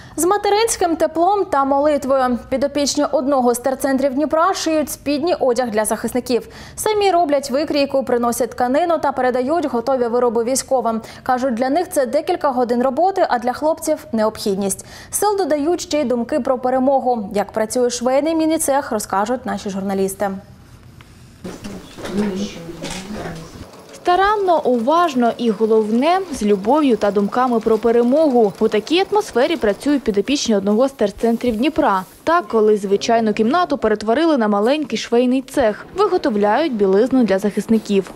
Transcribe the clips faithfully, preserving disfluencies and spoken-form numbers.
З материнським теплом та молитвою підопічні одного з терцентрів Дніпра шиють спідній одяг для захисників. Самі роблять викрійку, приносять тканину та передають готові вироби військовим. Кажуть, для них це декілька годин роботи, а для хлопців – необхідність. Сил додають ще й думки про перемогу. Як працює швейний міні-цех, розкажуть наші журналісти. Старанно, уважно і, головне, з любов'ю та думками про перемогу. У такій атмосфері працюють підопічні одного з терцентрів Дніпра. Так, колись звичайну кімнату перетворили на маленький швейний цех. Виготовляють білизну для захисників.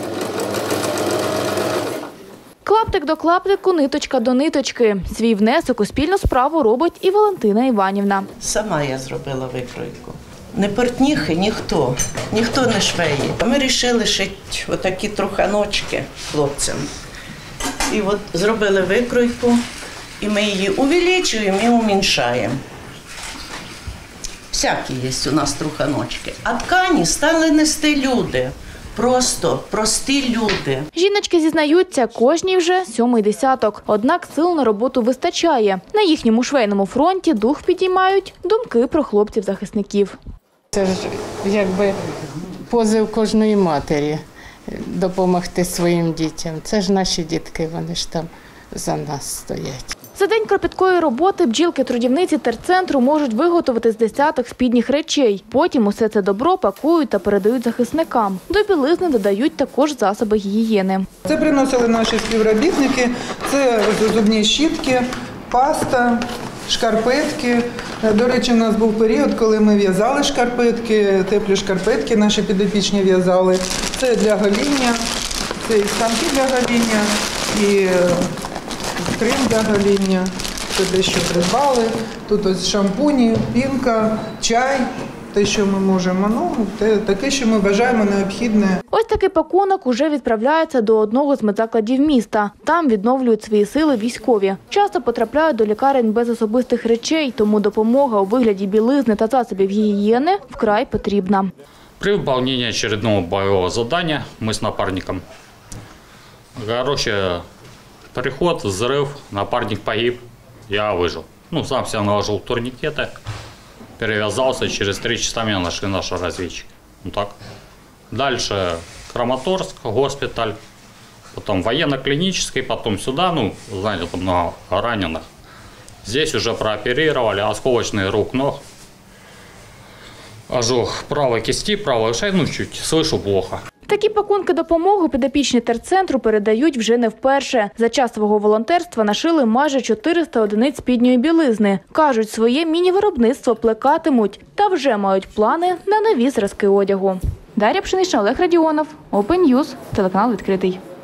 Клаптик до клаптику, ниточка до ниточки. Свій внесок у спільну справу робить і Валентина Іванівна. Сама я зробила викройку. Не портніхи, ніхто, ніхто не швеє. Ми вирішили шити отакі труханочки хлопцям. І от зробили викройку, і ми її увеличуємо і уміншаємо. Всякі є у нас труханочки. А ткані стали нести люди. Просто прості люди. Жіночки зізнаються, кожній вже сьомий десяток. Однак сил на роботу вистачає. На їхньому швейному фронті дух підіймають думки про хлопців-захисників. Це ж якби позив кожної матері допомогти своїм дітям. Це ж наші дітки, вони ж там за нас стоять. За день кропіткої роботи бджілки-трудівниці терцентру можуть виготовити з десяток спідніх речей. Потім усе це добро пакують та передають захисникам. До білизни додають також засоби гігієни. Це приносили наші співробітники, це зубні щітки, паста, шкарпетки. До речі, у нас був період, коли ми в'язали шкарпетки, теплі шкарпетки наші підопічні в'язали. Це для гоління, це і станки для гоління, і крем для гоління. Це те, що придбали. Тут ось шампуні, пінка, чай. Те, що ми можемо, ну, те, таке, що ми вважаємо необхідне. Ось такий пакунок уже відправляється до одного з медзакладів міста. Там відновлюють свої сили військові. Часто потрапляють до лікарень без особистих речей, тому допомога у вигляді білизни та засобів гігієни вкрай потрібна. При выполнении очередного боевого задания мы с напарником, короче, переход, взрыв, напарник погиб, я выжил. Ну, сам себя наложил турникеты. Перевязался, через три часа меня нашли наши разведчики. Ну так. Дальше Краматорск, госпиталь, потом военно-клинический, потом сюда, ну, знаете, там много раненых. Здесь уже прооперировали, осколочный рук, ног, ожог правой кисти, правой шеи, ну, чуть, слышу плохо. Такі пакунки допомоги підопічні терцентру передають вже не вперше. За час свого волонтерства нашили майже чотириста одиниць спідньої білизни. Кажуть, своє міні-виробництво плекатимуть та вже мають плани на нові зразки одягу. Дар'я Пшенична, Олег Радіонов, Open News, телеканал «Відкритий».